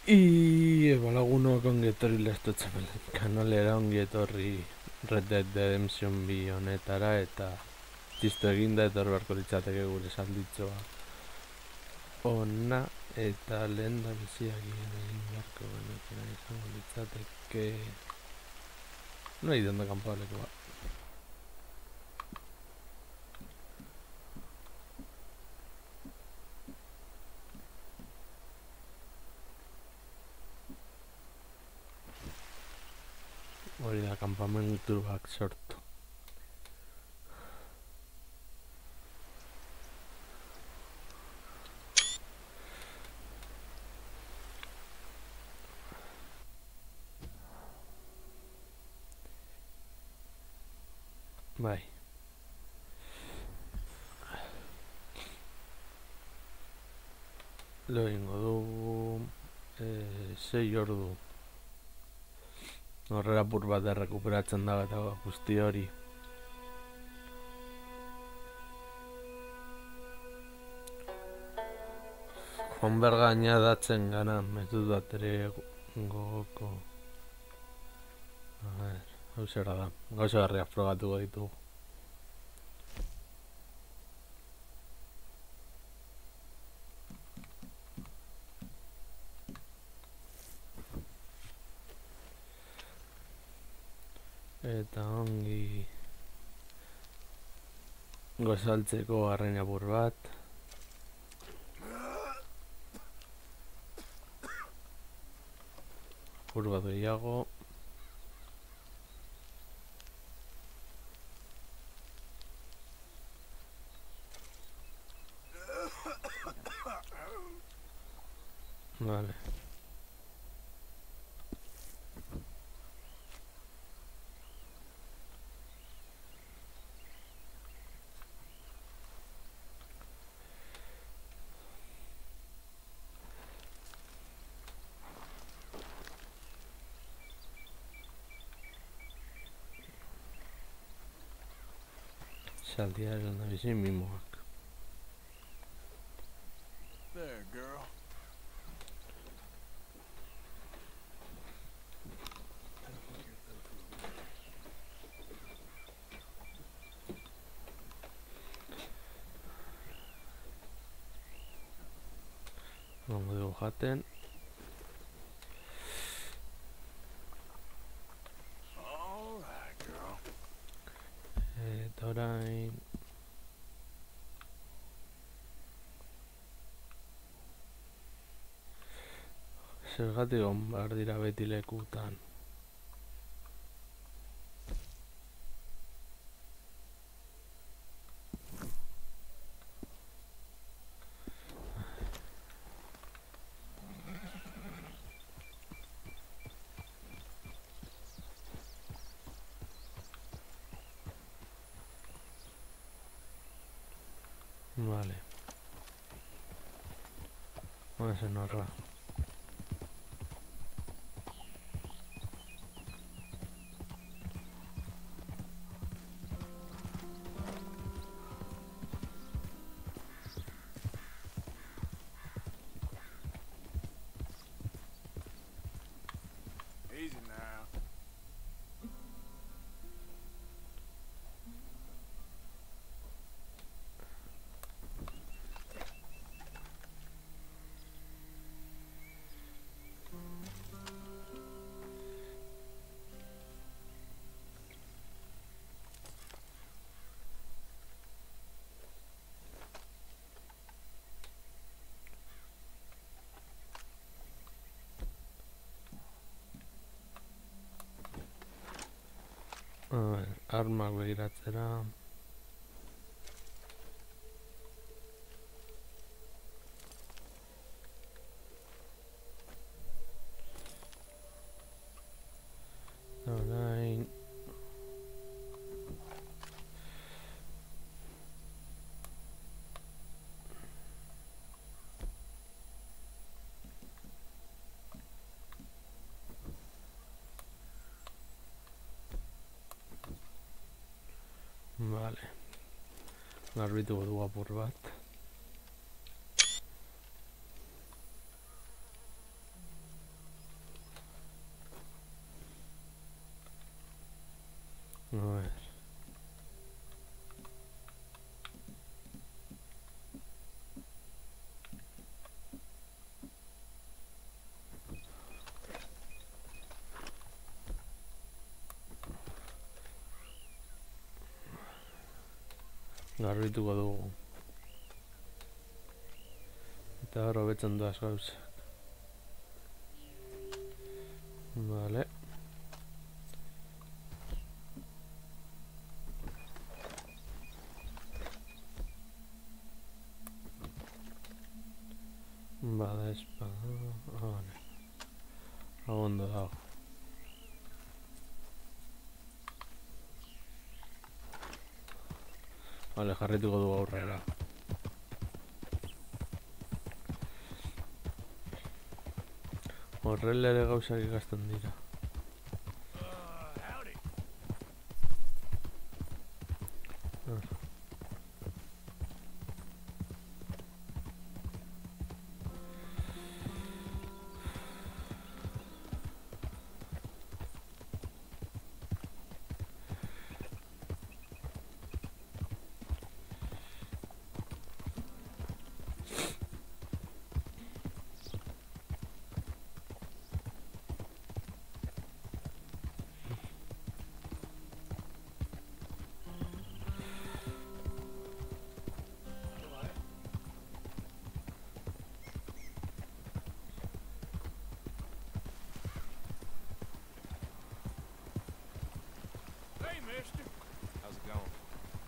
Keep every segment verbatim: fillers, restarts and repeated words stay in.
Y balagunok ongi etorri Lastotxapel kanalera, ongi etorri Red Dead Redemption bi honetara, eta txisto eginda etor beharko litzateke gure salditzoa ona, eta lehen da biziak egin beharko genukena izango litzateke nahi denda kanpalekoa. Hori da kanpamentuak sortu. Bai. Lo egingo dugu eh, sei ordu. Horrela apur bat errekuperatzen da eta guzti hori. Joan bergaina datzen gana, metut bat ere gogoko. A ver, hau zera da. Gauza garriak frogatuko ditugu. Eta ongi gozaltzeko arrain apur bat. Apur bat gehiago. Vale. Saldiaren da bizi mimoak. There, girl. Gongo dugu jaten. All right, girl. Eta orain zergatik on behar dira beti lekutan. Vale. Vamos a narrar. Easy now. A ver, armak begiratzera. Orain vale. Garbituko dugu apur bat. A ver. Garbituko dugu. Eta hor hobetzen doaz gauzak. Vale. Bada espada... Vale. Hau ondo dago. Vale, jarrituko dugu aurrera. Horrela ere gauzak ikasten dira. Hey, mister. How's it going?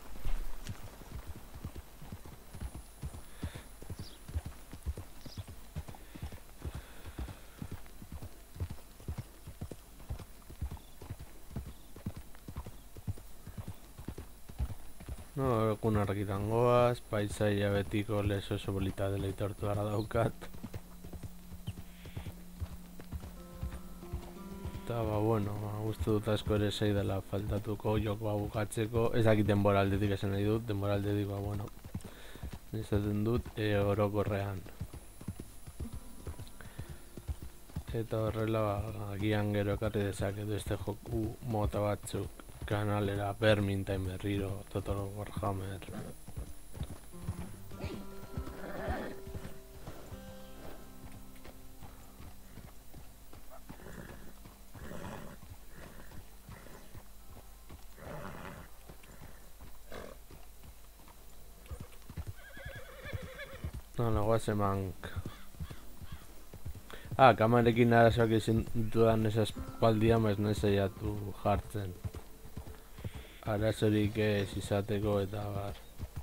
No, egun argitan goaz, paisaia betiko lezo oso bolita dela itortu gara daukat. Eta, ba, bueno, uste dut asko ere zei dela faltatuko jokoa bukatzeko. Ez dakit denboraldetik esan nahi dut, denboraldetik, ba, bueno, izaten dut e, orokorrean. Eta horrela, ba, agian gero ekarri dezaketu este joku mota batzuk kanalera, Vermintide berriro, Total Warhammer. Hala, guazen mank. Ah, kamarekin arazoak izin dudan esas espaldia maiz nahi saiatu jartzen. Arazorik ez izateko eta bar.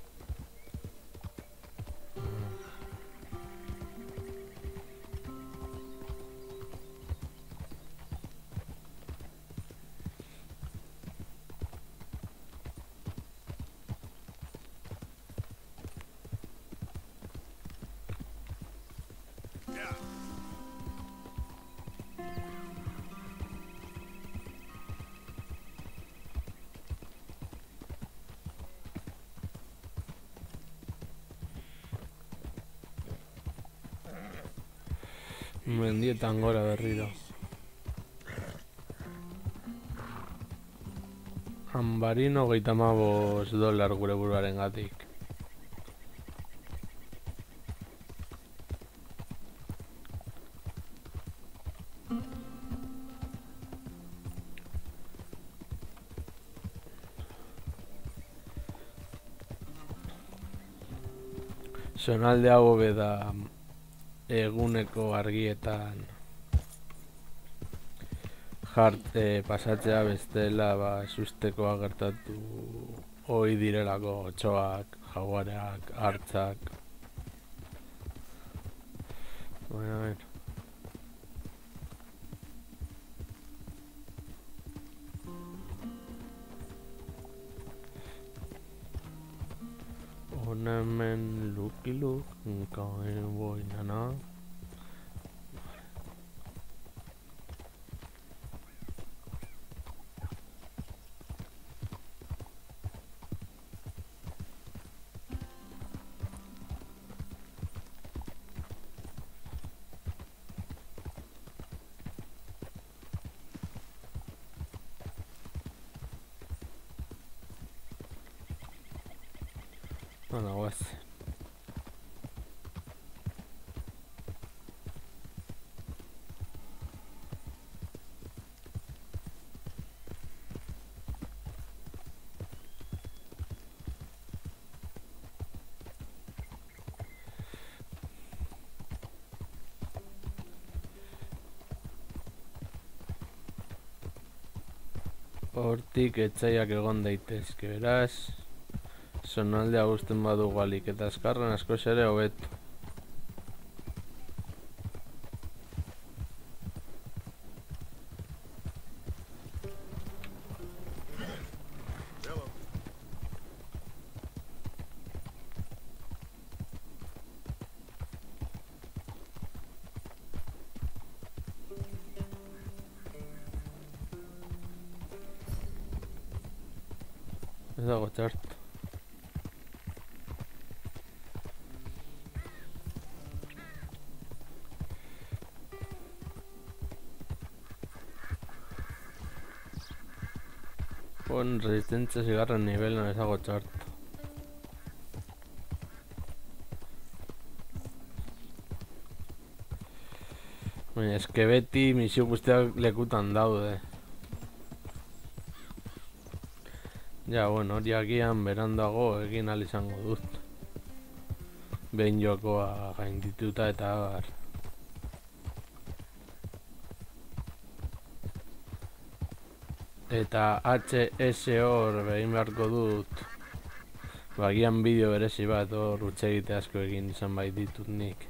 Mendietan gora berriro. Ambarin hogeita hamabost dolar gure buruaren gatik. Zonalde hau hobe da eguneko argietan jart eh, pasatzea bestela ba susteko gertatu ohi direlako otsoak, jaguareak, hartzak. Bueno, bueno. Hona hemen Lucky Luke, nkaen boinana. Hala, guaz. Hortik etxaiak egon daitezke, beraz zonaldea gusten badugu alik eta azkarren askoz ere hobeto. Ez dago txart. Pon resistencia zigarren nivelan ez dago txart. Baina eske beti misio guztiak lekutan daude. Ja, bueno, hori agian berandago egin ahal izango dut. Behin jokoa gaindituta eta abar. Eta H S hor behin beharko dut. Bagian bideo berezi bat hor utxegite asko egin izan bai ditut nik.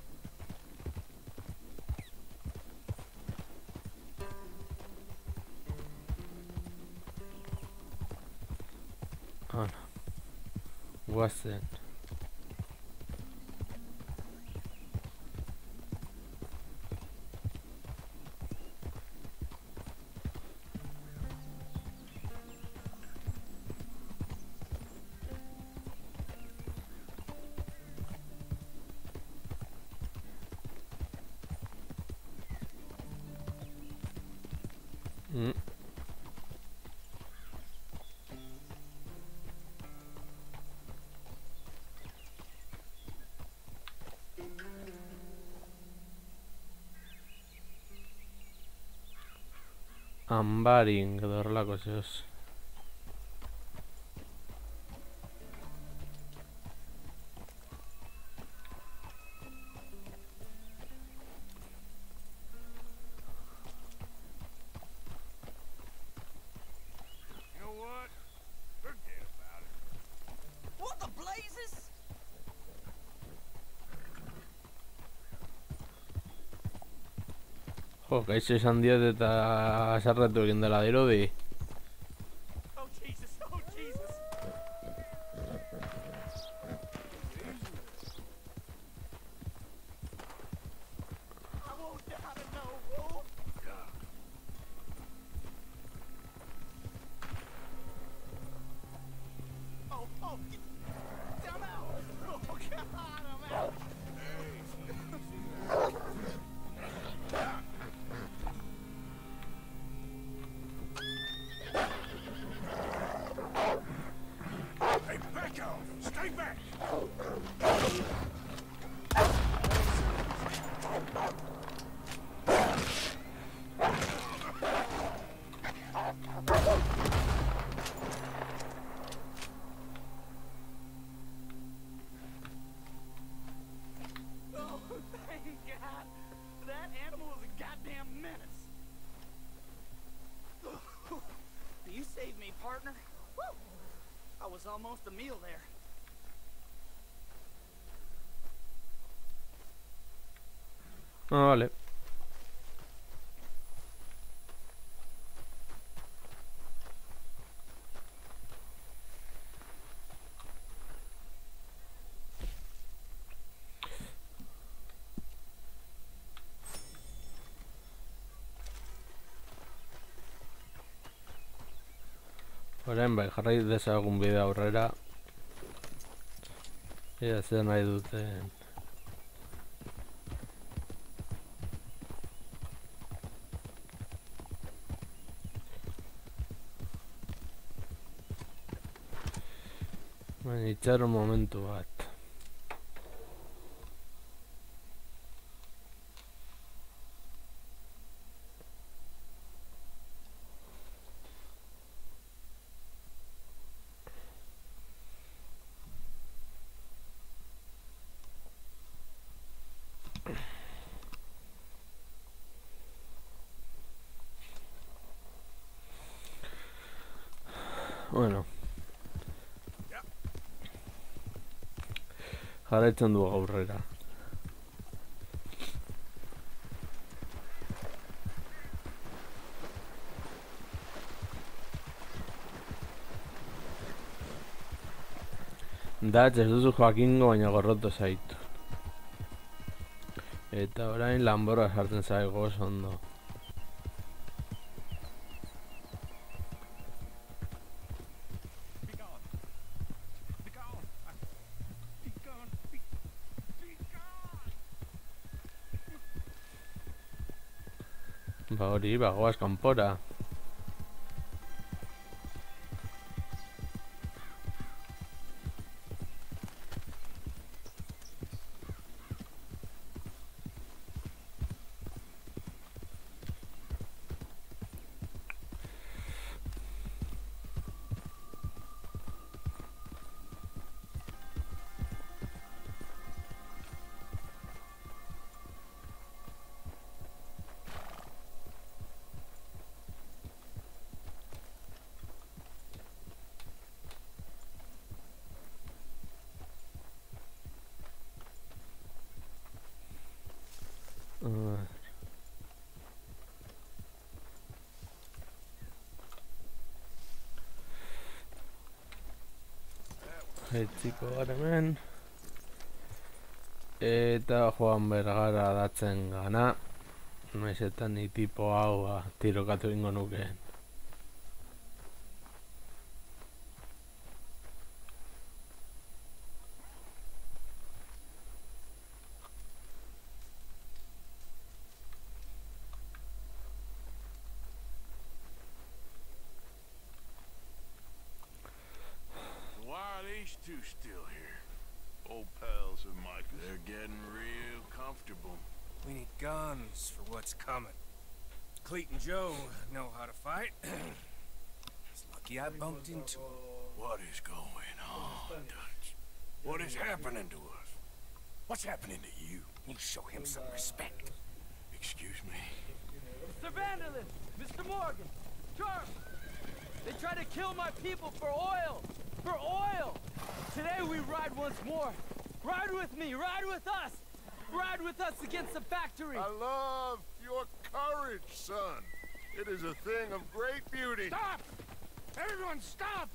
Hala, guazen. Mm. Ambaring edo horrelako zehoz. You know what? Forget about it. What the blazes? Jo, gaitxo esan diet eta sarratu egin dela dirudi. Oh Jesus! Oh Jesus! I won't die to know, Wolf. Oh, oh, get, I'm out. Oh God, I'm out. Hey, back off! Stay back! Oh, thank God. That animal is a goddamn menace. You saved me, partner. Woo! I was almost a meal there. Ah, vale. Orain bai, jarrai dezagun bide aurrera. Ea zer nahi duten. Baina itxaron momentu bat. Bueno. Jarraitzen du aurrera. Datz ez duzu jakingo baina gorroto zaitu. Eta orain lanborra sartzen zaigo oso ondo. Ba hori, bagoaz kanpora. Uh. Etxiko gara hemen. Eta joan bergara datzen gana. Noizetan ni tipo hau ba, tirokatu ingo nukeen. Two still here. Old pals of Mike. They're getting real comfortable. We need guns for what's coming. Cleet and Joe know how to fight. It's lucky I bumped into them. What is going on, Dutch? What is happening to us? What's happening to you? You show him some respect. Excuse me? Mister Vanderlyn! Mister Morgan! Charles! They try to kill my people for oil! For oil! Today we ride once more. Ride with me, ride with us! Ride with us against the factory! I love your courage, son. It is a thing of great beauty. Stop! Everyone stop!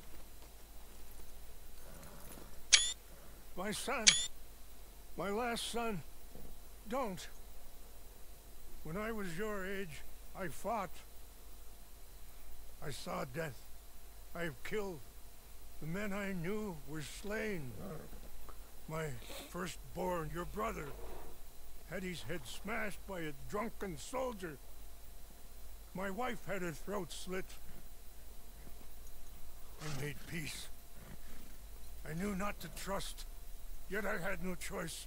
My son, my last son, don't. When I was your age, I fought. I saw death. I have killed. The men I knew were slain. My firstborn, your brother, had his head smashed by a drunken soldier. My wife had her throat slit. I made peace. I knew not to trust, yet I had no choice.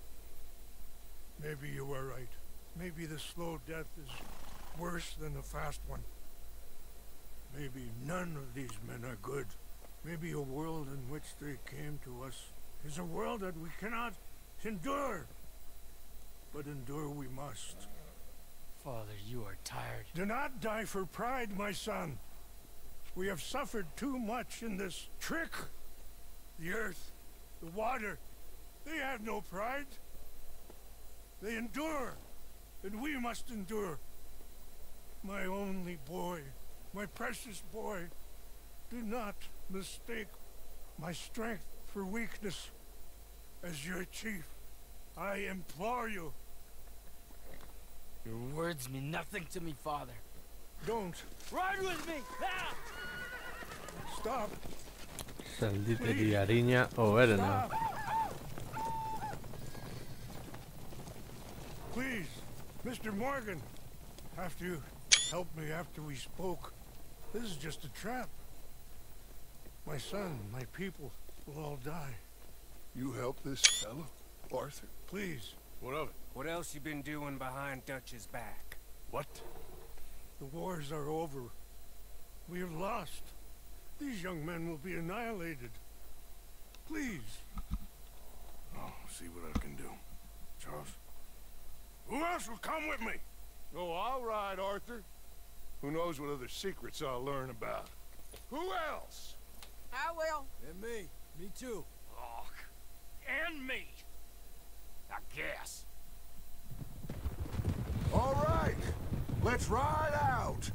Maybe you were right. Maybe the slow death is worse than the fast one. Maybe none of these men are good. Maybe a world in which they came to us is a world that we cannot endure. But endure we must. Father, you are tired. Do not die for pride, my son. We have suffered too much in this trick. The earth, the water, they have no pride. They endure, and we must endure. My only boy, my precious boy, do not mistake my strength for weakness. As your chief, I implore you. Your words mean nothing to me, Father. Don't. Ride with me! Ah! Stop. Zalditeria arina hoberena. Stop. Please, Mister Morgan, after you helped me after we spoke, this is just a trap. My son, my people, we'll all die. You help this fellow, Arthur? Please. What of it? What else you been doing behind Dutch's back? What? The wars are over. We have lost. These young men will be annihilated. Please. I'll see what I can do. Charles? Who else will come with me? Oh, all right, Arthur. Who knows what other secrets I'll learn about? Who else? I will. And me. Me too. Oh, and me. I guess. All right. Let's ride out.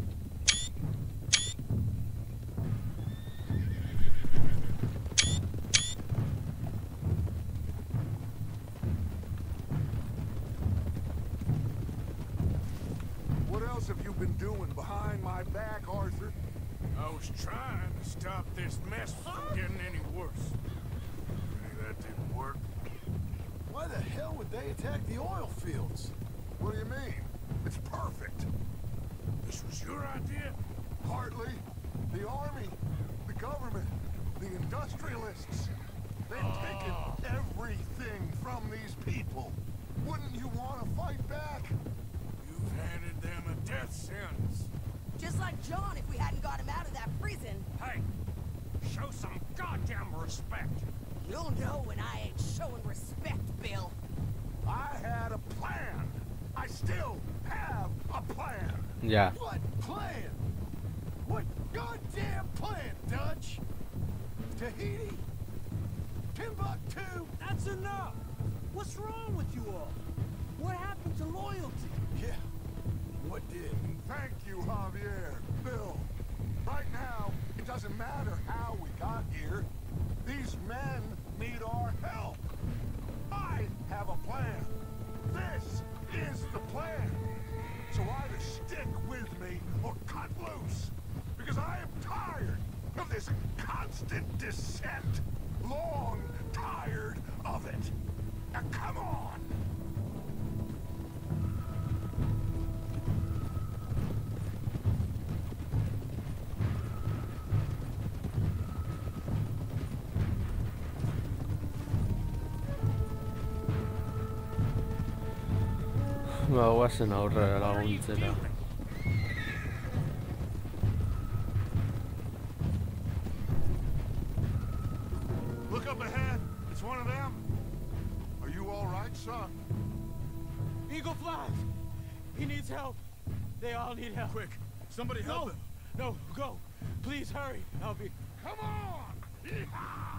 What else have you been doing behind my back, Arthur? I was trying to stop this mess from getting any worse. Maybe that didn't work. Why the hell would they attack the oil fields? What do you mean? It's perfect. This was your idea? Partly. The army, the government, the industrialists. They've taken everything from these people. Wouldn't you want to fight back? You've handed them a death sentence. Just like John if we hadn't got him out of that prison. Hey, show some goddamn respect. You'll know when I ain't showing respect, Bill. I had a plan. I still have a plan. Ya. What plan? What goddamn plan, Dutch? Tahiti? Timbuktu? That's enough! What's wrong with you all? What happened to loyalty? Yeah. What did? Thank you, Javier. Bill. Right now, it doesn't matter how we got here. These men need our help. I have a plan. This is the plan. So either stick with me or cut loose. Because I am tired of this constant descent. Long tired of it. Now come on. Ba, guazen aurrera laguntzera. Look up ahead. It's one of them. Are you all right, son? Eagle flies! He needs help. They all need help. Quick, somebody help No! him. No, go! Please hurry! I'll be... Come on! Yeehaw!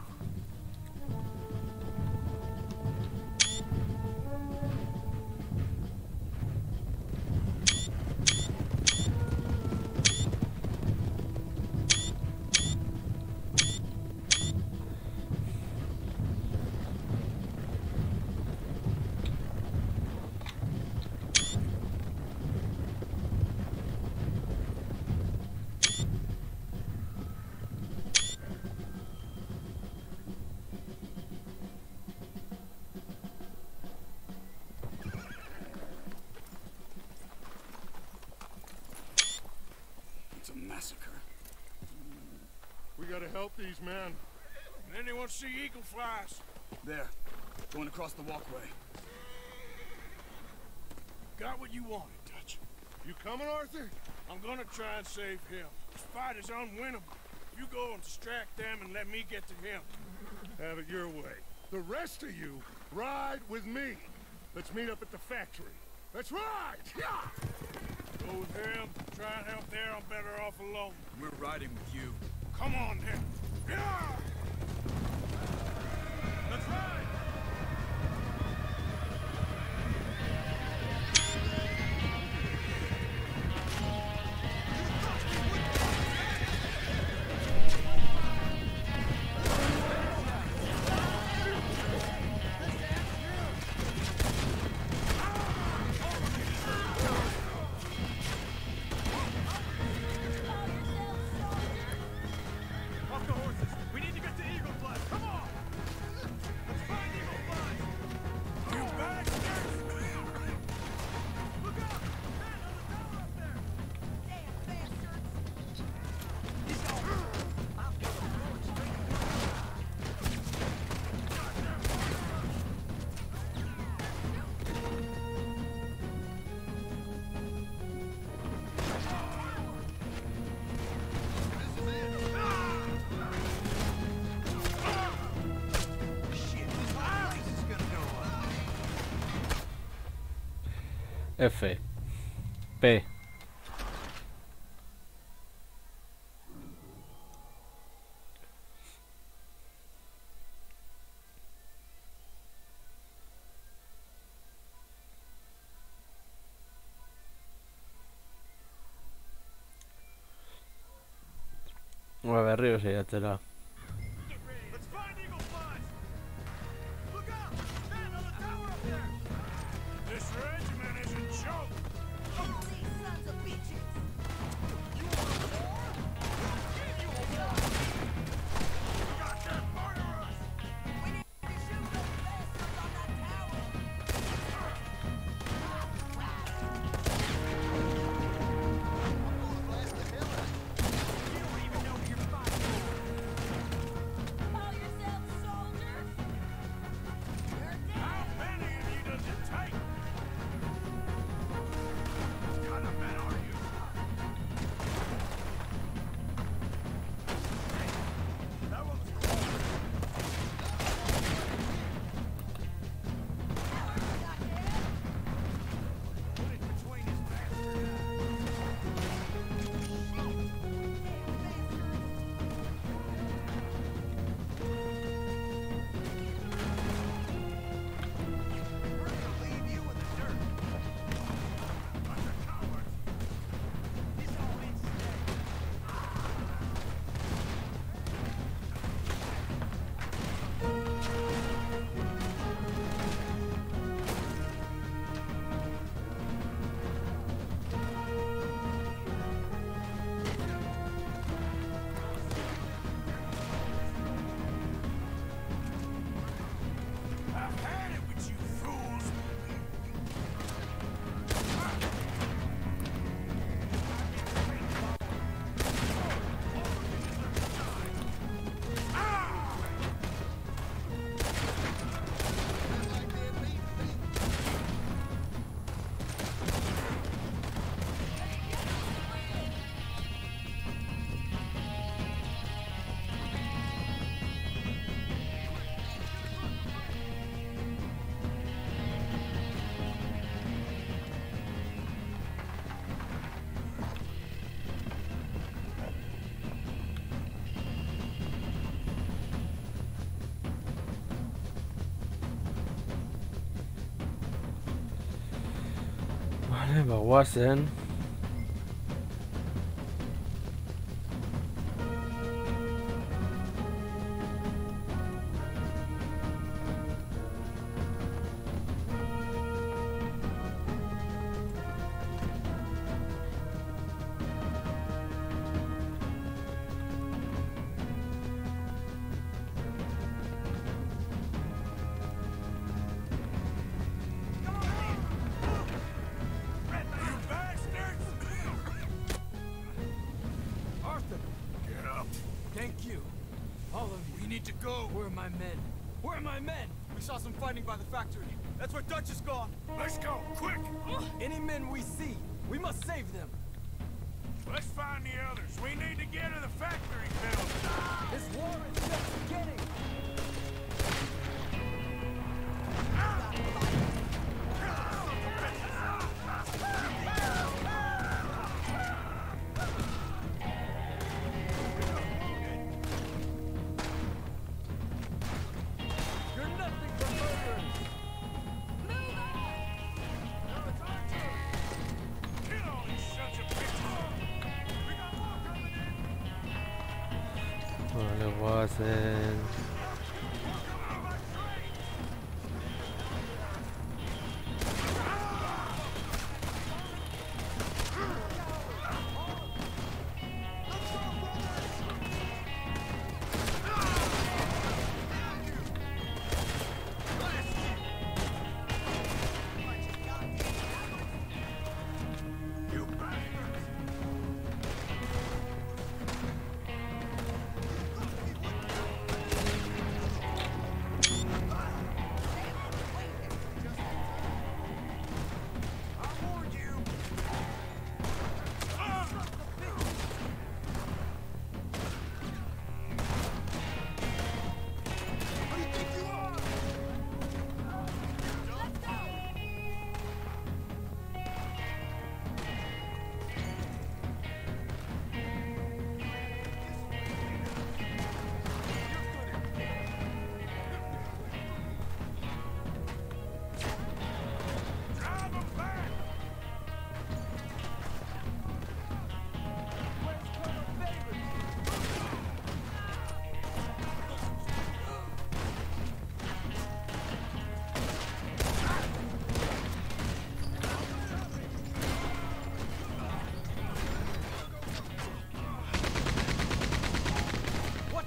We gotta help these men. Anyone see eagle flies? There. Going across the walkway. Got what you wanted, Dutch. You coming, Arthur? I'm gonna try and save him. This fight is unwinnable. You go and distract them and let me get to him. Have it your way. The rest of you, ride with me. Let's meet up at the factory. Let's ride! Yeah! Go with him. Try and help there. I'm better off alone. We're riding with you. Come on, then. Yeah! Let's ride! Off the horses! We need to F. P. Bueno, berriro saiatzera. Let's find Eagle Flies! Look out! Man on the tower up there! This regiment is a joke. All these sons of bitches! You want war? We'll give you a war! You got that fire us! We need to shoot those bastards on that tower! You don't even know who you're fighting! Call yourselves soldiers? You're How dead! many of you does it take? What kind of men are you? That one was close! Not dead? Put it between his bastard eyes. We're gonna leave you in the dirt! Bunch of cowards. This all needs to stay! I've had it with you fools. Vale, ba guazen. You bastards! Arthur, Get up. thank you. All of you. We need to go. Where are my men? Where are my men? We saw some fighting by the factory. That's where Dutch is gone. Let's go, quick! Any men we see, we must save them. Let's find the others. We need to get to the factory building. This war is just beginning. You're nothing but murderers. Kill all these sons of bitches. We got more coming in. Vale, guazen. You bastards!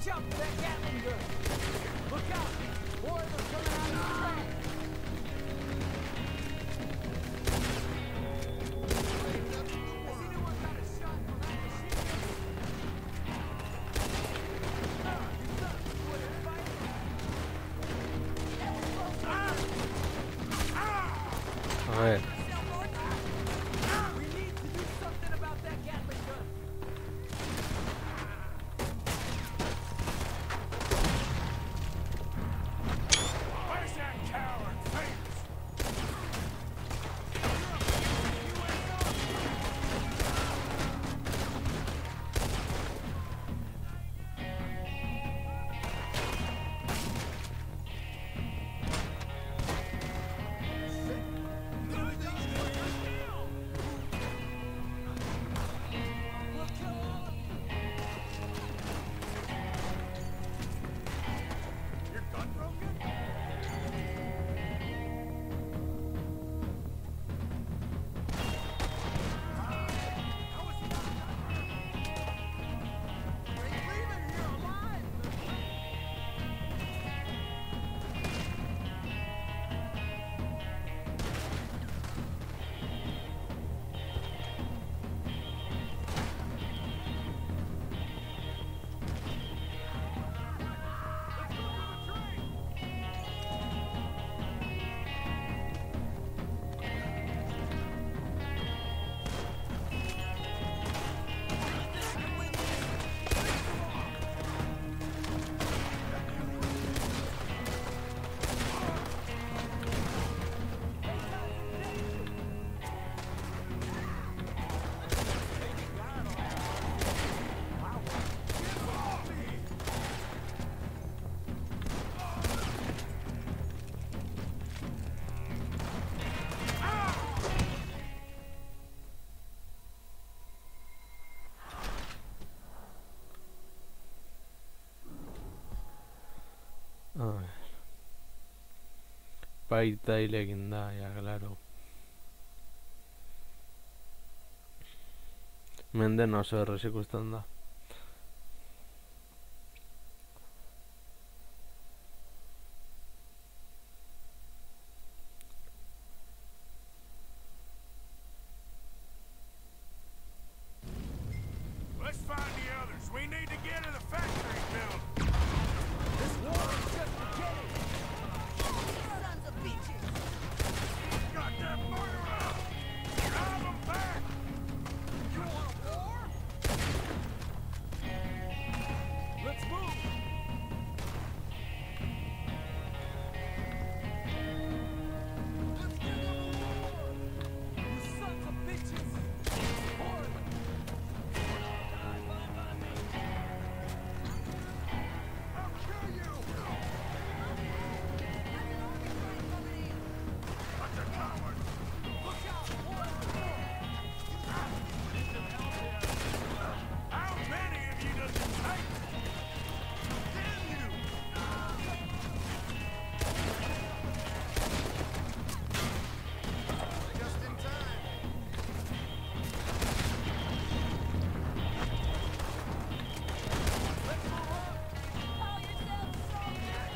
Watch out for that Gatling gun! Look out! More of them coming out of the train! Has anyone got a shot for that machine gun? Ah, you son of a bullet fighter! A ver. We need to do something about that Gatling gun! Where's that coward, Fingers? Your gun broken? How is he not We're leaving here alive! Let's go to the train! A ver. Baita egin da, ja, claro. Menden oso errez ikusten da. Let's find the others. We need to get to the factory building. This war is just beginning! Sons of bitches! Goddamn murderer! Drive them back! You want war? Let's move! Let's get on the war! You sons of bitches! Horde! I'll kill you! Such a coward! Look out! War! How many of you does it take? Damn you! Just in time. Call yourselves soldiers!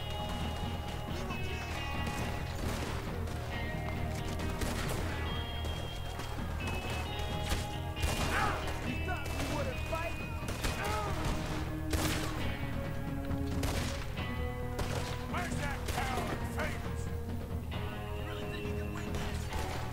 You thought we wouldn't fight? Where's that coward, Fingers? You really think you can win this?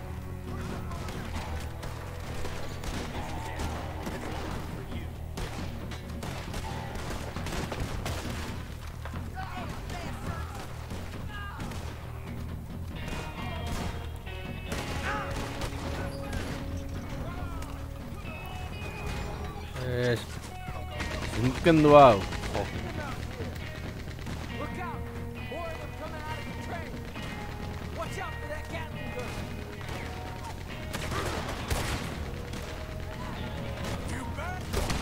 Ez... Zinkendu hau. Jo. Look out! More of them coming out of the train! Watch out for that Gatling gun! You bet!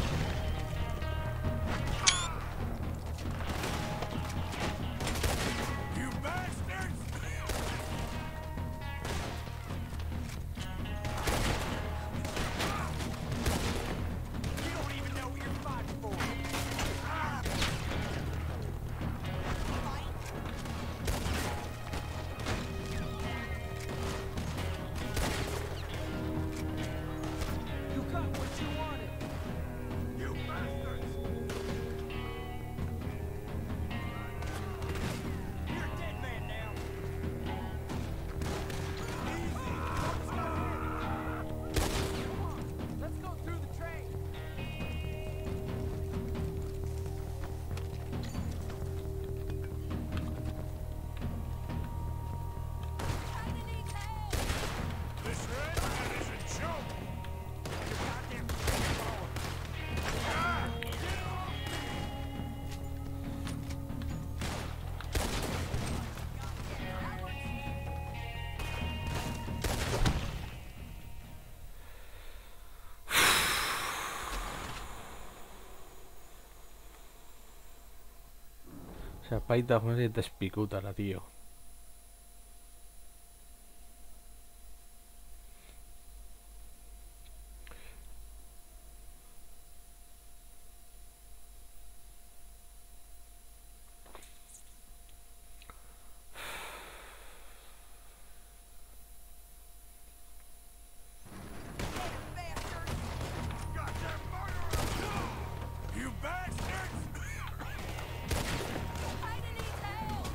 You bastards! You don't even know what you're fighting for! sea, paita juez y te espicútala, tío. You bastards! Hayden needs help!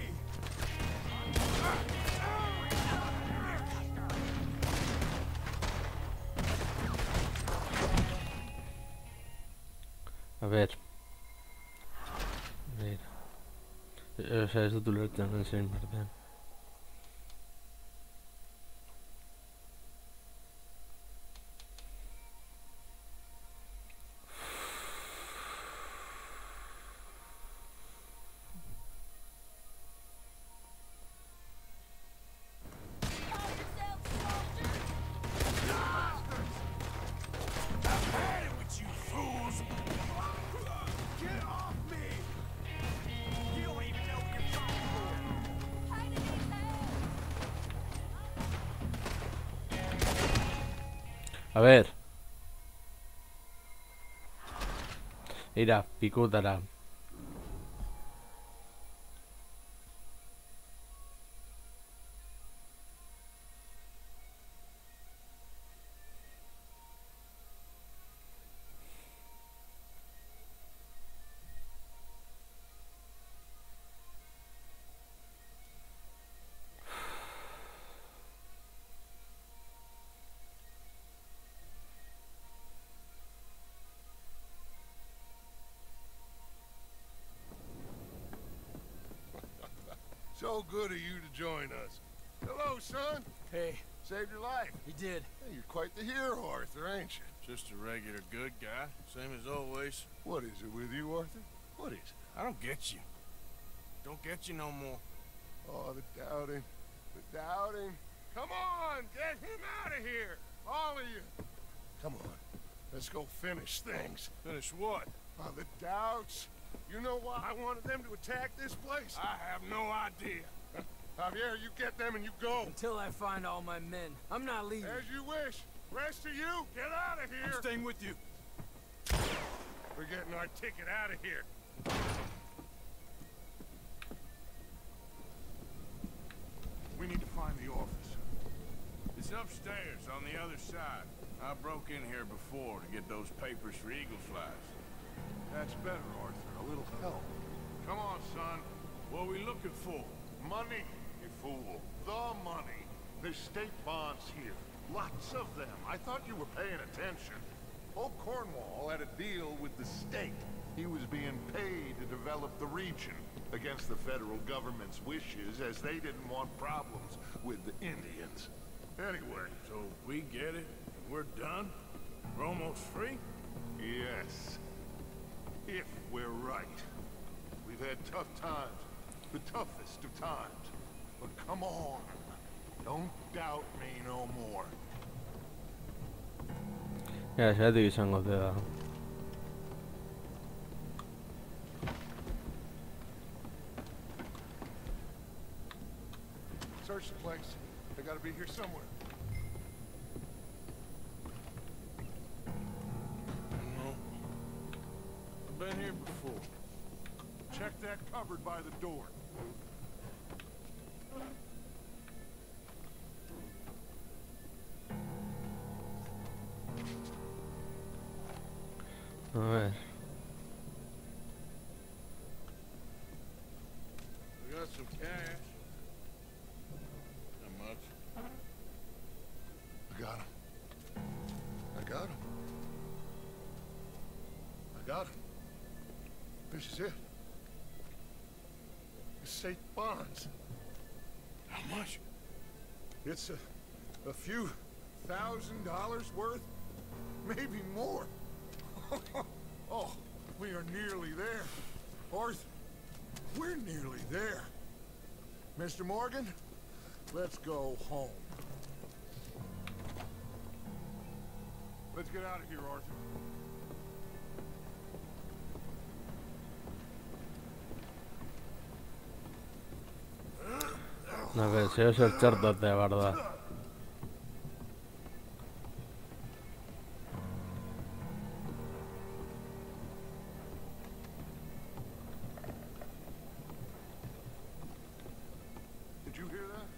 A ver. Mira. O sea, esto tú lo tienes en verdad. Call yourselves soldiers! I've had it with you fools! Get off me! You don't even know what you're fighting for! Hayden needs help! A ver. Mira, picútala. So good of you to join us. Hello, son. Hey, Saved your life. he did. Hey, you're quite the hero, Arthur, ain't you? Just a regular good guy, same as always. What is it with you, Arthur? What is it? I don't get you. Don't get you no more. Oh, the doubting. The doubting. Come on, get him out of here. All of you. Come on. Let's go finish things. Finish what? Oh, the doubts. You know why I wanted them to attack this place? I have no idea. Javier, you get them and you go. Until I find all my men, I'm not leaving. As you wish. Rest of you, get out of I'm here. staying with you. We're getting our ticket out of here. We need to find the office. It's upstairs on the other side. I broke in here before to get those papers for Eagle Flies. That's better, Arthur. A little help. Come on, son. What are we looking for? Money, you fool. The money. There's state bonds here. Lots of them. I thought you were paying attention. Old Cornwall had a deal with the state. He was being paid to develop the region against the federal government's wishes, as they didn't want problems with the Indians. Anyway, So we get it, and we're done? We're almost free? yes. If we're right. We've had tough times. The toughest of times. But come on. Don't doubt me no more. Ya, zeratik izango da. Search the place. They gotta be here somewhere. No. I've been here before. Check that cupboard by the door. A ver. We got some cash. Not much. I got him. I got him. I got him. This is it. The state bonds. How much? It's a, a few thousand dollars worth, maybe more. Oh, we are nearly there. Arthur, we're nearly there. Mister Morgan, let's go home. Let's get out of here, Arthur. No deseo ser cerdos de verdad. Did you hear that?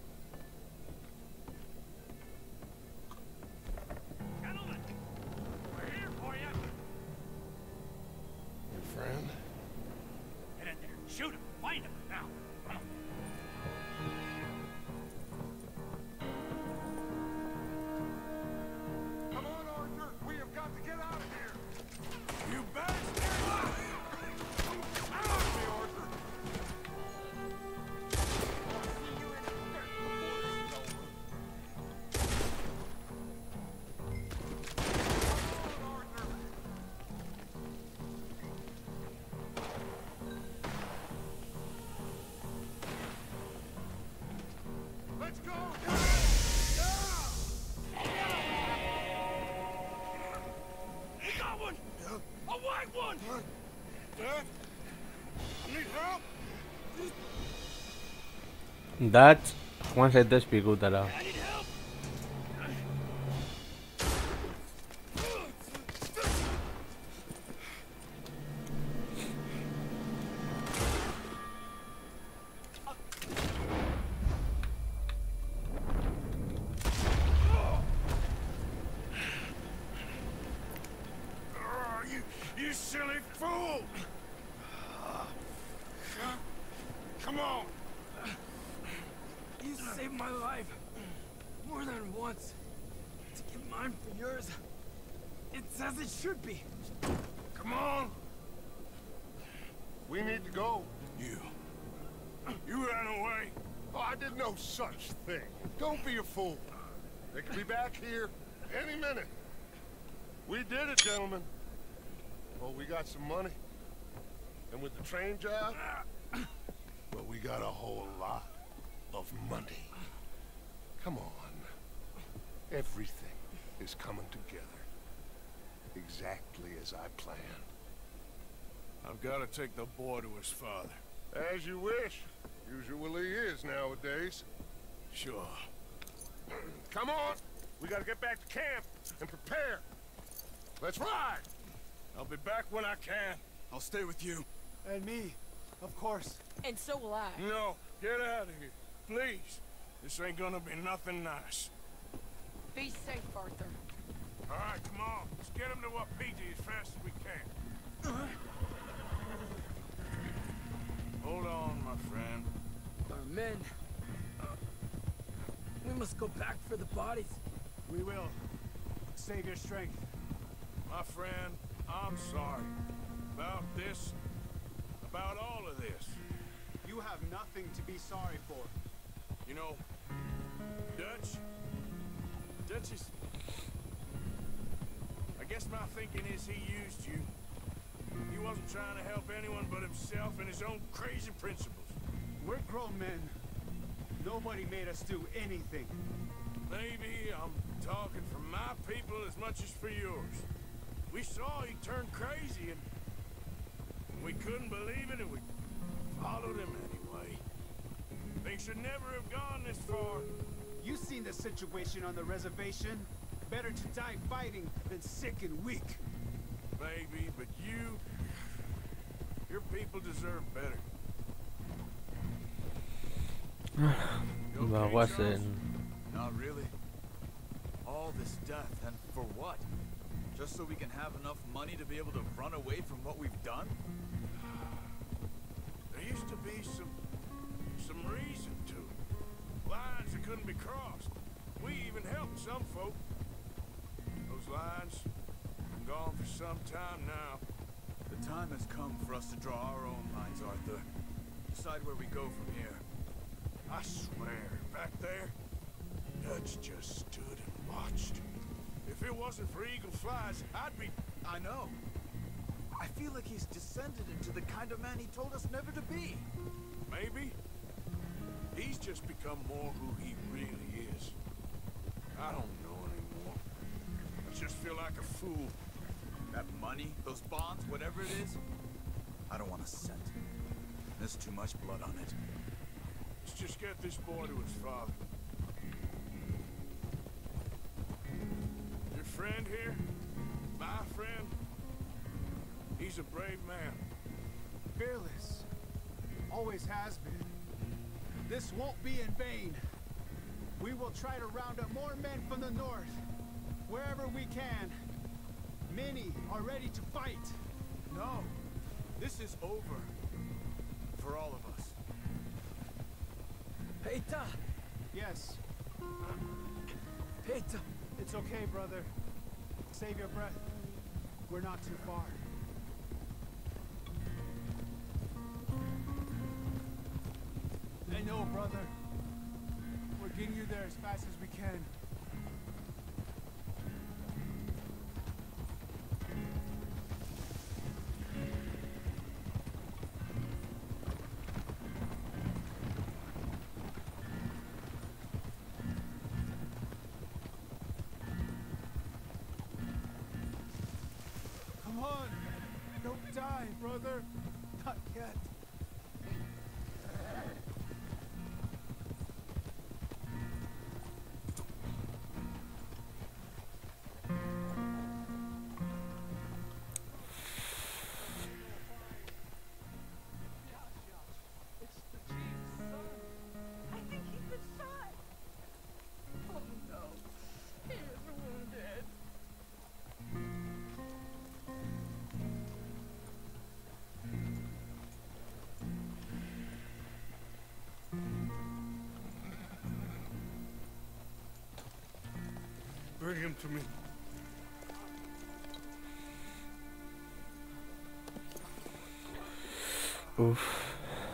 Gentlemen, we're here for you. Your friend? Get in there. Shoot him. Find him. Now. Come on. Come on, Arthur! We have got to get out of here! You bastard! Out of me, Arthur! Let's go! We got one! A white one! Dad? I need help! That's Juan se te espigutara. I need help! Oh, you, you silly fool! Come on! You saved my life more than once. To give mine for yours, it's as it should be. Come on! We need to go. You. You ran away. Oh, I did no such thing. Don't be a fool. They could be back here any minute. We did it, gentlemen. Well, we got some money. And with the train job, well, we got a whole lot of money. Come on. Everything is coming together. Exactly as I planned. I've got to take the boy to his father. As you wish. Usually is nowadays. Sure. Come on! We gotta get back to camp and prepare. Let's ride! I'll be back when I can. I'll stay with you. And me, of course. And so will I. No, get out of here. Please. This ain't gonna be nothing nice. Be safe, Arthur. All right, come on. Let's get him to Wapiti as fast as we can. Hold on, my friend. Our men. Uh, we must go back for the bodies. We will. Save your strength. My friend, I'm sorry. About this. About all of this. You have nothing to be sorry for. You know, Dutch... Dutch is... I guess my thinking is he used you. He wasn't trying to help anyone but himself and his own crazy principles. We're grown men. Nobody made us do anything. Maybe I'm talking for my people as much as for yours. We saw he turned crazy and we couldn't believe it and we followed him anyway. Things should never have gone this far. You seen the situation on the reservation? Better to die fighting than sick and weak. Maybe, but you... Your people deserve better. You But okay, what's Charles? it? Not really. All this death, and for what? Just so we can have enough money to be able to run away from what we've done? There used to be some... some reason to it. Lines that couldn't be crossed. We even helped some folk. Those lines... been gone for some time now. The time has come for us to draw our own lines, Arthur. Decide where we go from here. I swear, back there, Dutch just stood and watched. If it wasn't for Eagle Flies, I'd be... I know. I feel like he's descended into the kind of man he told us never to be. Maybe. He's just become more who he really is. I don't know anymore. I just feel like a fool. That money, those bonds, whatever it is, I don't want a cent. There's too much blood on it. It's just get this boy to his father. Your friend here, my friend, he's a brave man. Fearless. Always has been. This won't be in vain. We will try to round up more men from the north, wherever we can. Many are ready to fight. No, this is over. For all of us. Peter! Yes, Peter! it's okay, brother. Save your breath. We're not too far. I know, brother. We're getting you there as fast as we can. Come on! Don't die, brother! Not yet. I think he's been shot. Oh no, he is wounded. Bring him to me. Oof.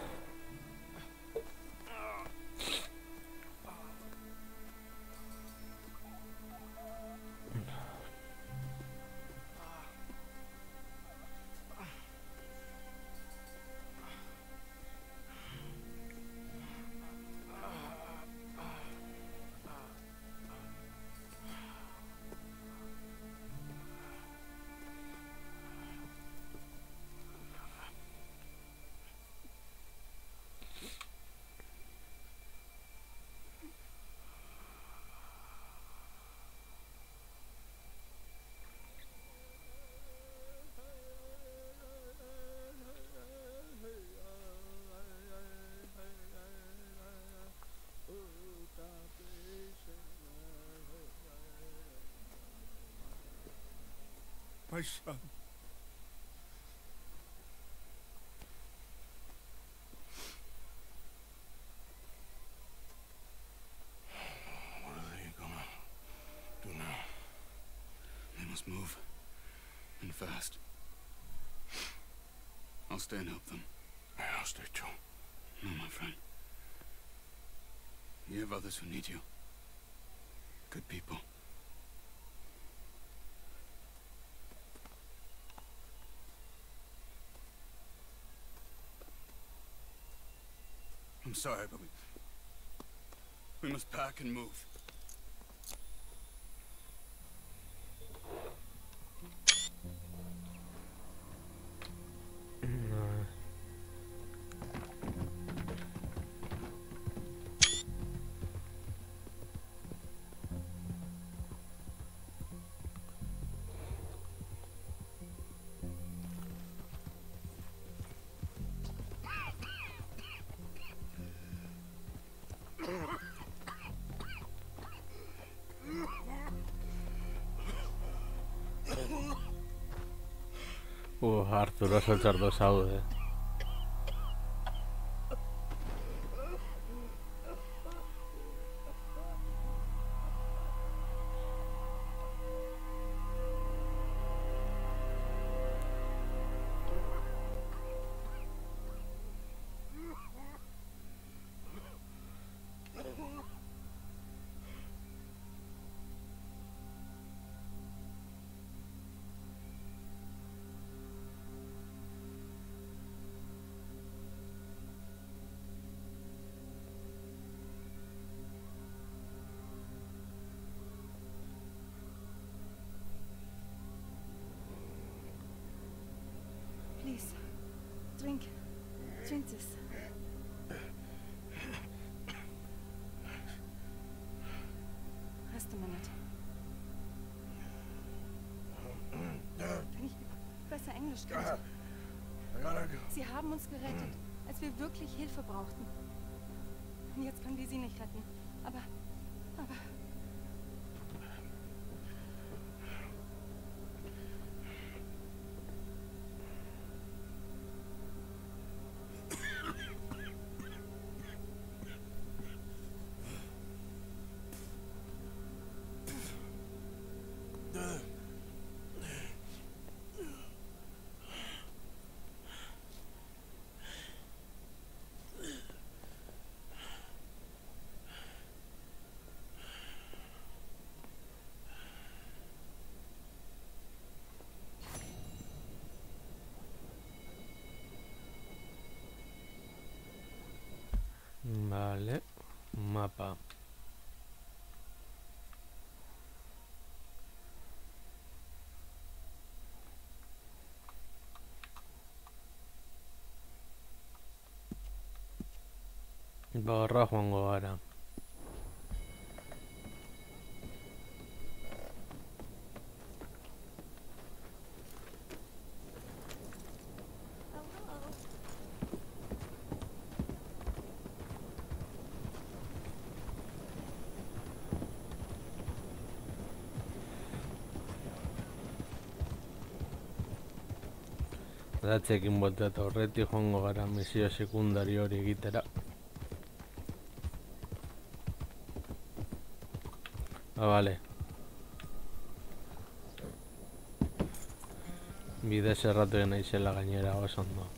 My son. What are they gonna do now? They must move. And fast. I'll stay and help them. Yeah, I'll stay too. No, my friend. You have others who need you. Good people. I'm sorry, but we... We must pack and move. Uh, Arturo Soltardo Saude. Please, drink. Drink this. Schritt. I gotta go. Sie haben uns gerettet, als wir wirklich Hilfe brauchten. Und jetzt können wir sie nicht retten. Aber, aber... Vale, mapa. Barra joango gara. Datzekin botea eta horretik joango gara misio sekundario hori egitera. Ah, vale. Bide zerratu gena izela gainera, oso ondo.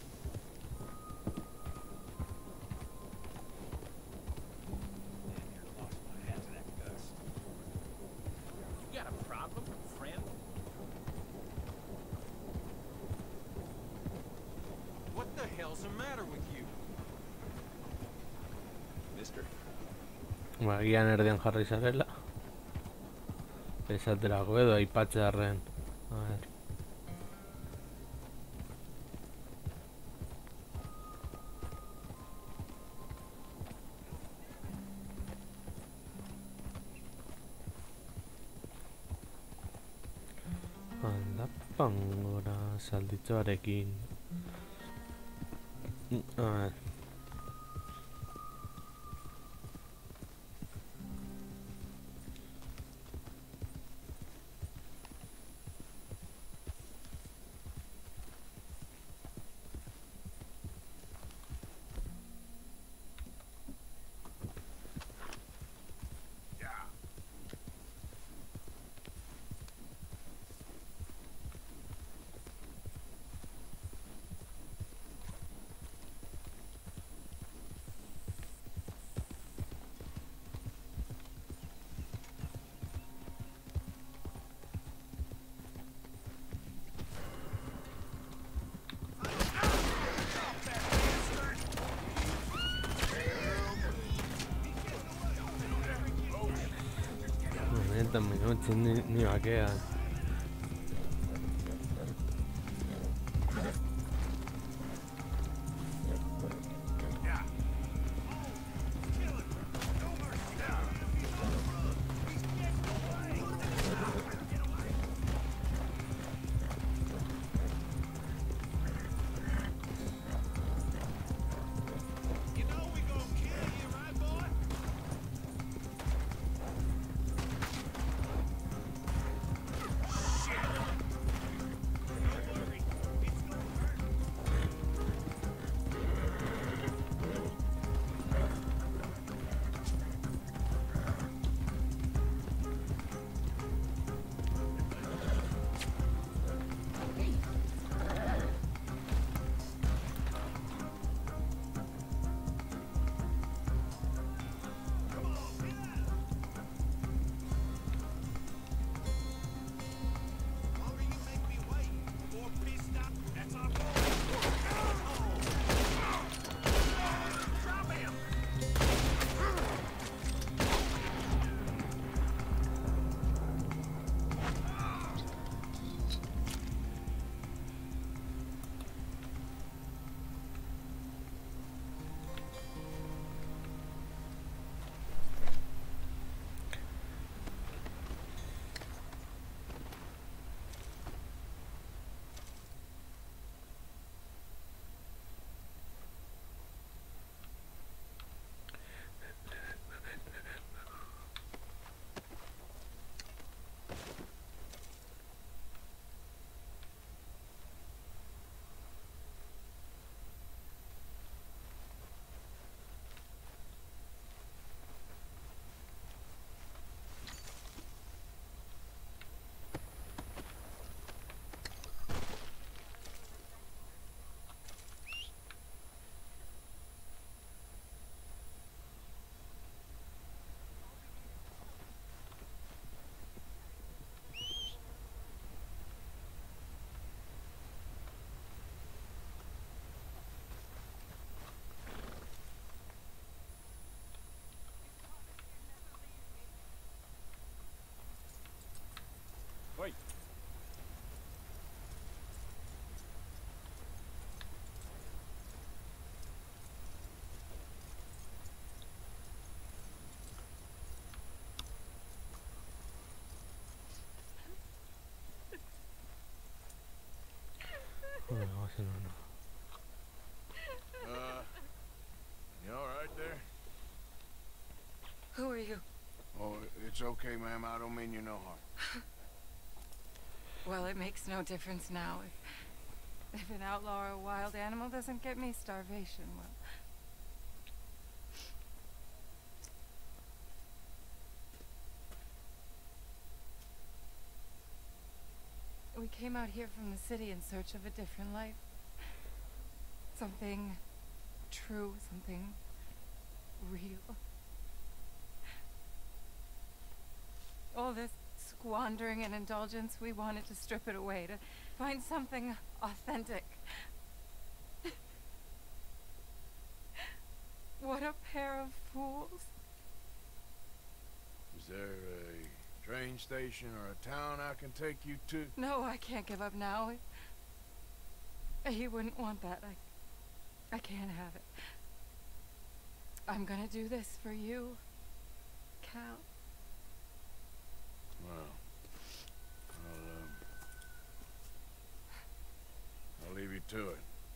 Ba, gian erdian jarri zarela. Esaterako edo aipatzearren. A ver. Aldapangora salditxoarekin. A ver. treinta minutos ni, ni vaquean. Wait. Bueno, vamos en uno. Uh, you all right there? Who are you? Oh, it's okay, ma'am. I don't mean you no harm. Well, it makes no difference now. If, if an outlaw or a wild animal doesn't get me starvation, well... We came out here from the city in search of a different life. Something true, something real. All this squandering and indulgence, we wanted to strip it away, to find something authentic. What a pair of fools. Is there a train station or a town I can take you to? No, I can't give up now. He wouldn't want that. I, I can't have it. I'm gonna do this for you, Cal. Well, I'll, um, I'll leave you to it.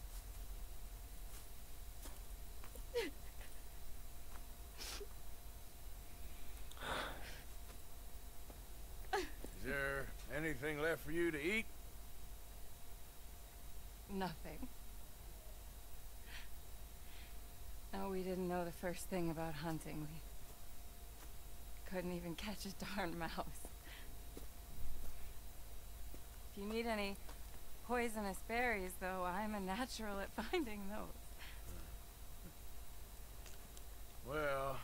Is there anything left for you to eat? Nothing. No, we didn't know the first thing about hunting. We couldn't even catch a darn mouse. If you need any poisonous berries, though, I'm a natural at finding those. Well,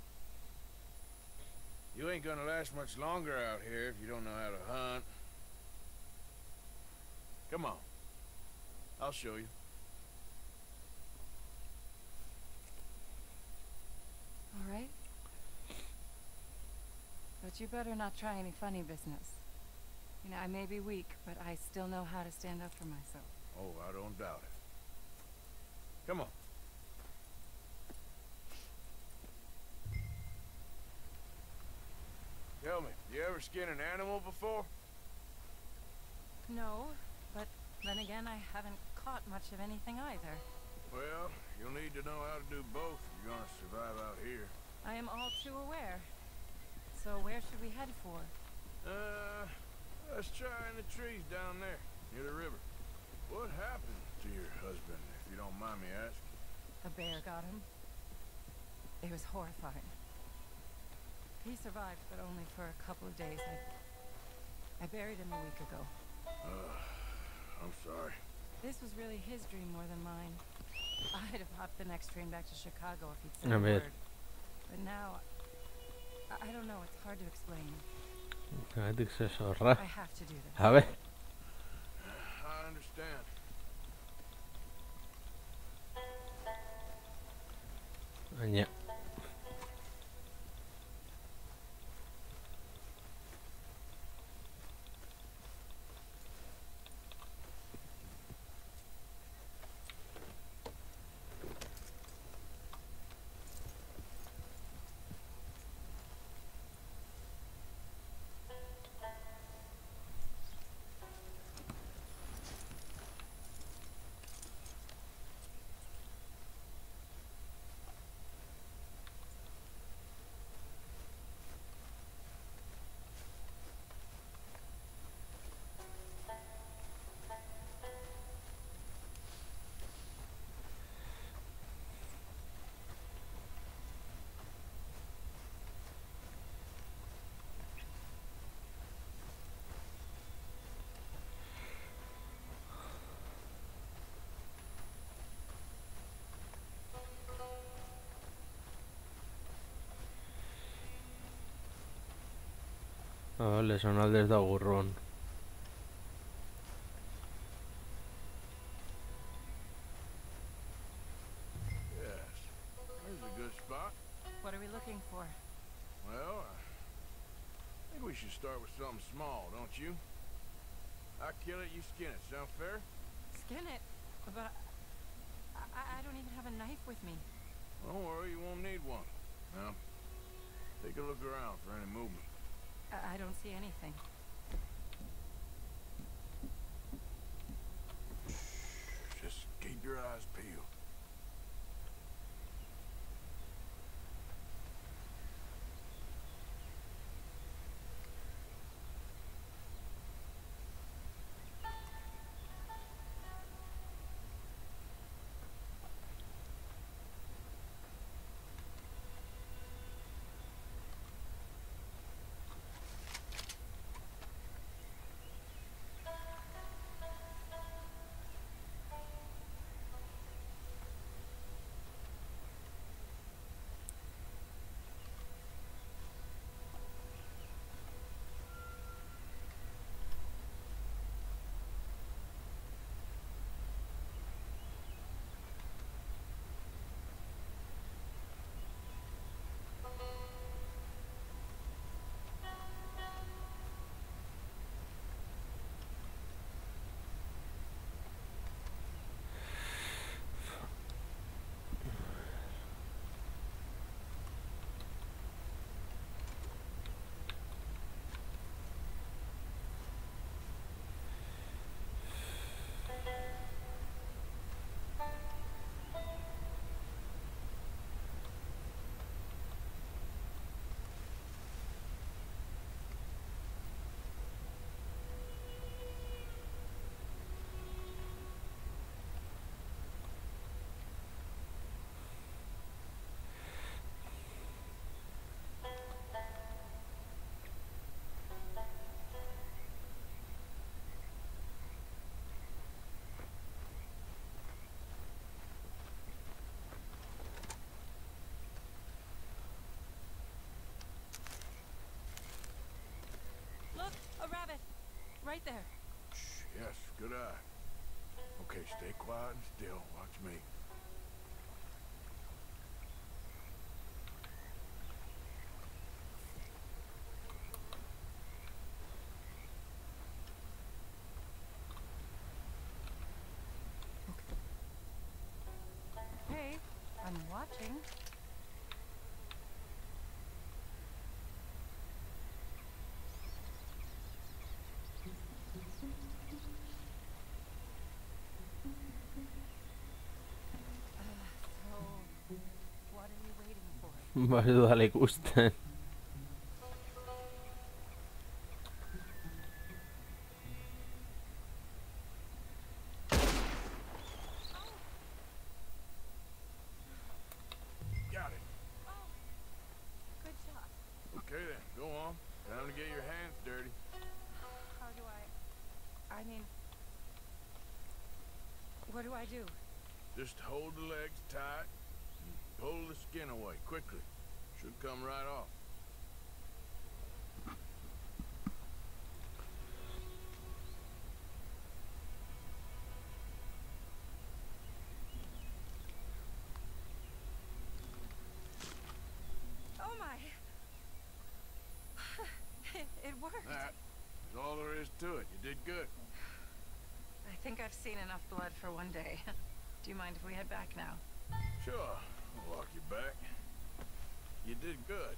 you ain't gonna last much longer out here if you don't know how to hunt. Come on. I'll show you. All right. But you better not try any funny business. You know, I may be weak, but I still know how to stand up for myself. Oh, I don't doubt it. Come on. Tell me, you ever skin an animal before? No, but then again, I haven't caught much of anything either. Well, you'll need to know how to do both if you're gonna survive out here. I am all too aware. So where should we head for? Uh, let's try in the trees down there, near the river. What happened to your husband, if you don't mind me asking? A bear got him. It was horrifying. He survived, but only for a couple of days. I, I buried him a week ago. Uh, I'm sorry. This was really his dream more than mine. I'd have hopped the next train back to Chicago if he'd said A a ver. word. But now, I, I don't know, it's hard to explain. Fíjate que se zorra. I have to do this. A ver. I understand. Aña. Ah, vale, son aldes de agurrón. Yes. There's a good spot. What are we looking for? Well, I think we should start with something small, don't you? I kill it, you skin it. Sound fair? Skin it? But I, I don't even have a knife with me. Don't worry, you won't need one. Now, take a look around for any movement. I, I don't see anything. Just keep your eyes peeled. Look, a rabbit. Right there. Shh, yes, good eye. Okay, stay quiet and still. Watch me. Hey, I'm watching. Vale, ikusten. Got it. Oh, good shot. Okay then, go on. Time to get your hands dirty. How do I... I mean... What do I do? Just hold the legs tight and pull the skin away quickly. Should come right off. Oh my! it, it worked. That is all there is to it. You did good. I think I've seen enough blood for one day. Do you mind if we head back now? Sure, I'll walk you back. You did good.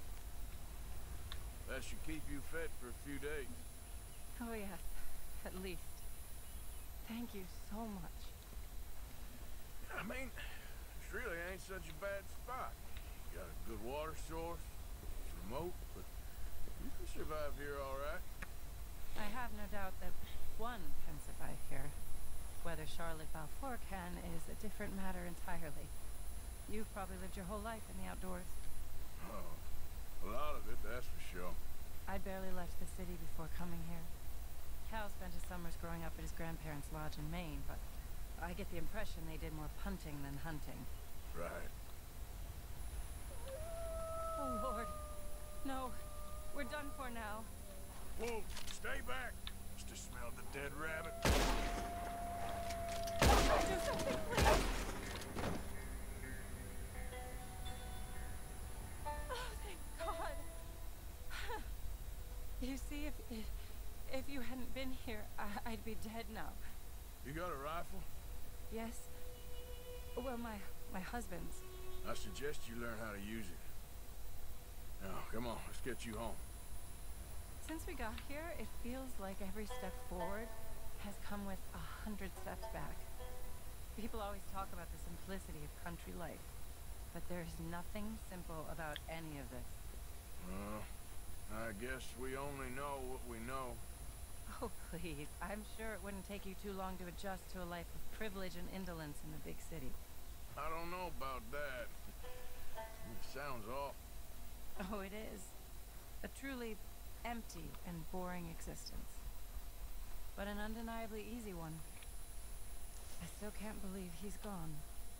That should keep you fed for a few days. Oh yes, at least. Thank you so much. I mean, this really ain't such a bad spot. You got a good water source, it's remote, but you can survive here all right. I have no doubt that one can survive here. Whether Charlotte Balfour can is a different matter entirely. You've probably lived your whole life in the outdoors. Oh, a lot of it, that's for sure. I barely left the city before coming here. Cal spent his summers growing up at his grandparents' lodge in Maine, but I get the impression they did more punting than hunting. Right. Oh, Lord. No. We're done for now. Whoa, stay back. Must have smelled the dead rabbit. Do something, please. Oh, thank God. You see, if, if If you hadn't been here, I I'd be dead now. You got a rifle? Yes. Well, my my husband's. I suggest you learn how to use it. Now, come on, let's get you home. Since we got here, it feels like every step forward has come with a hundred steps back. People always talk about the simplicity of country life, but there's nothing simple about any of this. Well, I guess we only know what we know. Oh, please. I'm sure it wouldn't take you too long to adjust to a life of privilege and indolence in the big city. I don't know about that. It sounds awful. Oh, it is. A truly empty and boring existence. But an undeniably easy one. I still can't believe he's gone.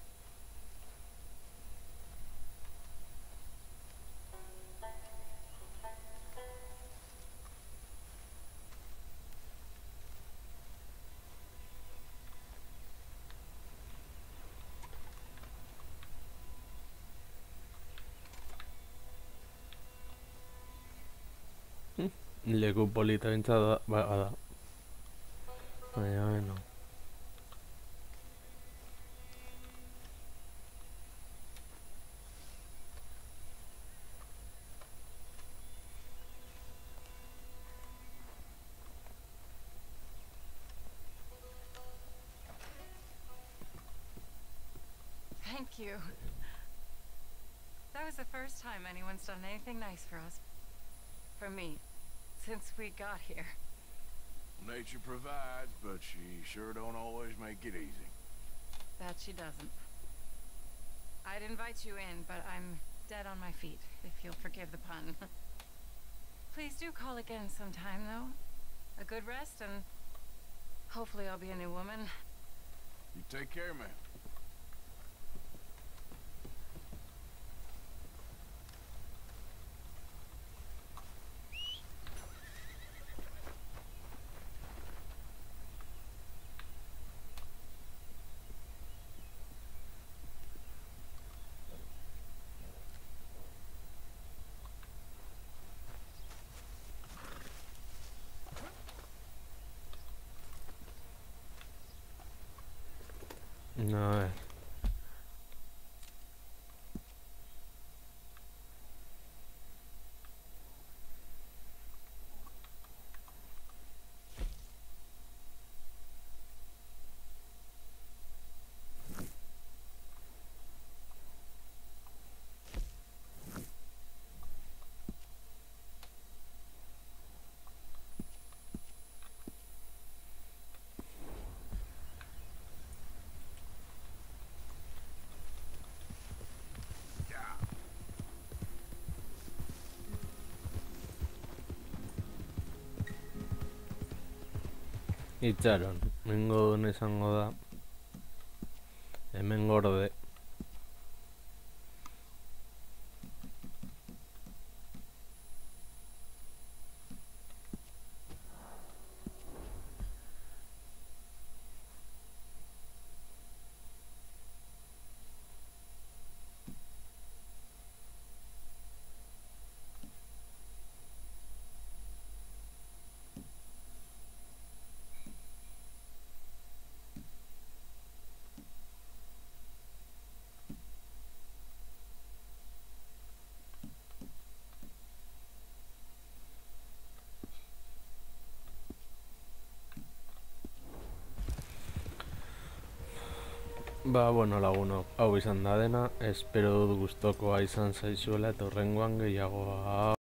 Leku polita bintzat da, bada. Baina, bueno. Thank you. That was the first time anyone's done anything nice for us. For me. Since we got here. Nature provides, but she sure don't always make it easy. That she doesn't. I'd invite you in, but I'm dead on my feet, if you'll forgive the pun. Please do call again sometime, though. A good rest, and hopefully I'll be a new woman. You take care, man. No. Itxaron, mengo duen izango da. Hemen gorde. Ba, bueno, lagunok, hau izan da dena, espero dut gustokoa izan zaizuela eta hurrengoan gehiagoa.